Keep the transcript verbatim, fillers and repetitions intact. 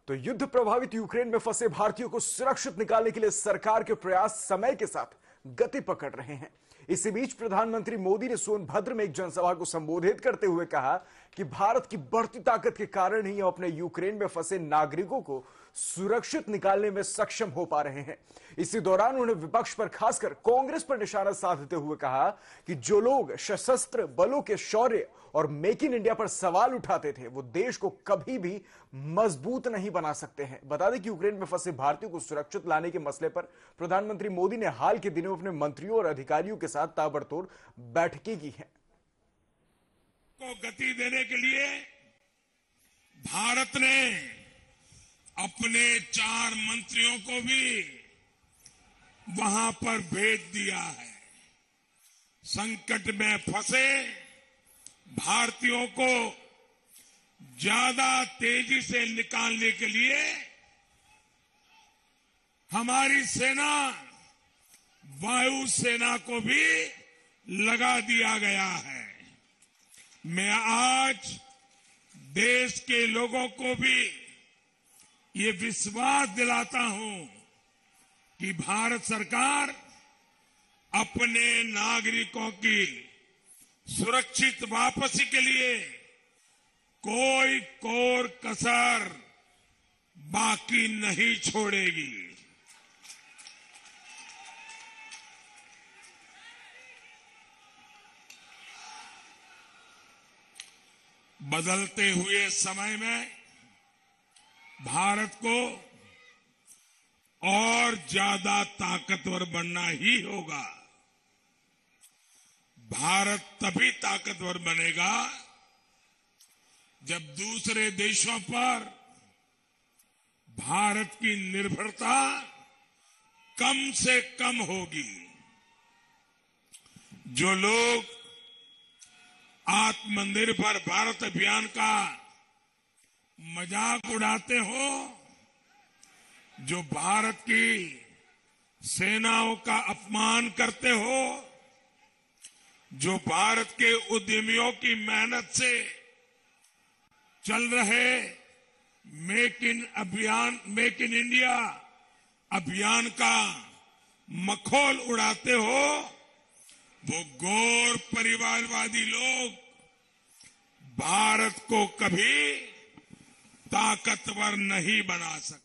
तो युद्ध प्रभावित यूक्रेन में फंसे भारतीयों को सुरक्षित निकालने के लिए सरकार के प्रयास समय के साथ गति पकड़ रहे हैं। इसी बीच प्रधानमंत्री मोदी ने सोनभद्र में एक जनसभा को संबोधित करते हुए कहा कि भारत की बढ़ती ताकत के कारण ही हम अपने यूक्रेन में फंसे नागरिकों को सुरक्षित निकालने में सक्षम हो पा रहे हैं। इसी दौरान उन्होंने विपक्ष पर, खासकर कांग्रेस पर निशाना साधते हुए कहा कि जो लोग सशस्त्र बलों के शौर्य और मेक इन इंडिया पर सवाल उठाते थे, वो देश को कभी भी मजबूत नहीं बना सकते हैं। बता दें कि यूक्रेन में फंसे भारतीयों को सुरक्षित लाने के मसले पर प्रधानमंत्री मोदी ने हाल के दिनों में अपने मंत्रियों और अधिकारियों के साथ ताबड़तोड़ बैठकें की हैं। को गति देने के लिए भारत ने अपने चार मंत्रियों को भी वहां पर भेज दिया है। संकट में फंसे भारतीयों को ज्यादा तेजी से निकालने के लिए हमारी सेना, वायु सेना को भी लगा दिया गया है। मैं आज देश के लोगों को भी ये विश्वास दिलाता हूं कि भारत सरकार अपने नागरिकों की सुरक्षित वापसी के लिए कोई कोर कसर बाकी नहीं छोड़ेगी। बदलते हुए समय में भारत को और ज्यादा ताकतवर बनना ही होगा। भारत तभी ताकतवर बनेगा जब दूसरे देशों पर भारत की निर्भरता कम से कम होगी। जो लोग आत्मनिर्भर भारत अभियान का मजाक उड़ाते हो, जो भारत की सेनाओं का अपमान करते हो, जो भारत के उद्यमियों की मेहनत से चल रहे मेक इन अभियान मेक इन इंडिया अभियान का मखौल उड़ाते हो, वो गौर परिवारवादी लोग भारत को कभी ताकतवर नहीं बना सकते।